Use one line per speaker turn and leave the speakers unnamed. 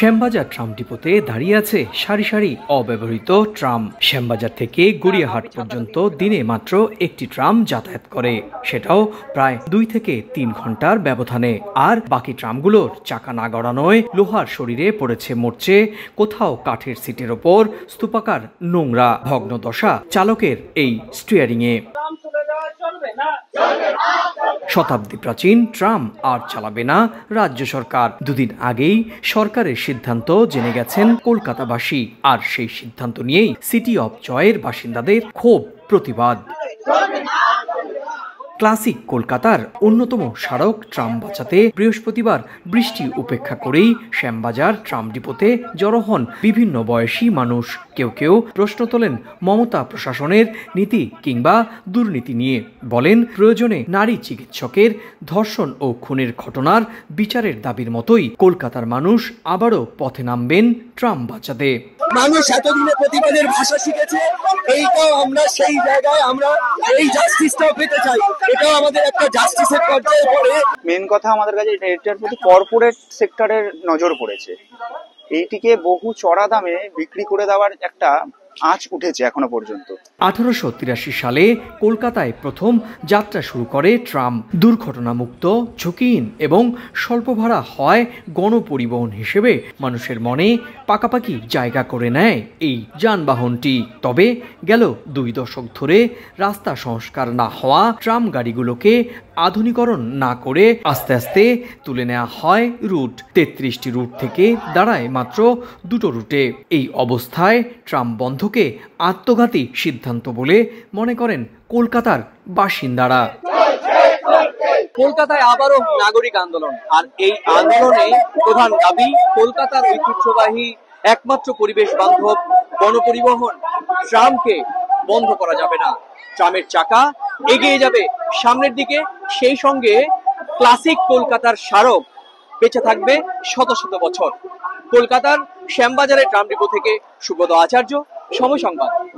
Shyambazar tram ডিপোতে দাঁড়িয়ে আছে সারি সারি অব্যবহৃত ট্রাম। শ্যামবাজার থেকে গড়িয়াহাট পর্যন্ত দিনে মাত্র একটি ট্রাম যাতায়াত করে, সেটাও প্রায় 2 থেকে 3 ঘন্টার ব্যবধানে। আর বাকি ট্রামগুলোর চাকা না গড়ানোয় লোহার শরীরে পড়েছে মরচে, কোথাও কাঠের সিটের ওপর স্তূপাকার নোংরা। ভগ্ন দশা চালকের এই স্টিয়ারিংয়ে। শতাব্দী প্রাচীন ট্রাম আর চালাবে না রাজ্য সরকার। দুদিন আগেই সরকারের সিদ্ধান্ত জেনে গেছেন কলকাতাবাসী, আর সেই সিদ্ধান্ত নিয়েই সিটি অফ জয়ের বাসিন্দাদের ক্ষোভ, প্রতিবাদ। ক্লাসিক কলকাতার অন্যতম স্মারক ট্রাম বাঁচাতে বৃহস্পতিবার বৃষ্টি উপেক্ষা করেই শ্যামবাজার ট্রাম ডিপোতে জড়ো হন বিভিন্ন বয়সী মানুষ। কেউ কেউ প্রশ্ন তোলেন মমতা প্রশাসনের নীতি কিংবা দুর্নীতি নিয়ে। বলেন, প্রয়োজনে নারী চিকিৎসকের ধর্ষণ ও খুনের ঘটনার বিচারের দাবির মতোই কলকাতার মানুষ আবারও পথে নামবেন ট্রাম বাঁচাতে।
মানুষ এতদিনে প্রতিবাদের ভাষা শিখেছে, এইটাও আমরা সেই জায়গায় আমরা এই জাস্টিসটাও পেতে চাই। এটাও আমাদের একটা জাস্টিসের পর্যায়ে পড়ে।
মেন কথা আমাদের কাছে এটার প্রতি কর্পোরেট সেক্টরের নজর পড়েছে। এইটিকে বহু চড়া দামে বিক্রি করে দেওয়ার একটা আঁচ উঠেছে এখনো পর্যন্ত।
1883 সালে কলকাতায় প্রথম যাত্রা শুরু করে ট্রাম। দুর্ঘটনামুক্ত, ঝুঁকিহীন এবং স্বল্প ভাড়া হয় গণপরিবহন হিসেবে মানুষের মনে পাকাপাকি জায়গা করে নেয় এই যানবাহনটি। তবে গেল 2 দশক ধরে রাস্তা সংস্কার না হওয়া ট্রাম গাড়িগুলোকে আধুনিকরণ না করে আস্তে আস্তে তুলে নেওয়া হয় রুট। 33টি রুট থেকে দাঁড়ায় মাত্র 2টো রুটে। এই অবস্থায় ট্রাম বন্ধকে আত্মঘাতী সিদ্ধান্ত বলে মনে করেন কলকাতার বাসিন্দারা।
কলকাতায় আবারও নাগরিক আন্দোলন, আর এই আন্দোলনে প্রধান দাবি কলকাতার ঐতিহ্যবাহী একমাত্র পরিবেশ বান্ধব গণপরিবহন ট্রামকে বন্ধ করা যাবে না। ট্রামের চাকা এগিয়ে যাবে সামনের দিকে, সেই সঙ্গে ক্লাসিক কলকাতার স্মারক বেঁচে থাকবে শত শত বছর। কলকাতার শ্যামবাজারের ট্রাম ডিপো থেকে সুব্রত আচার্য, সময় সংবাদ।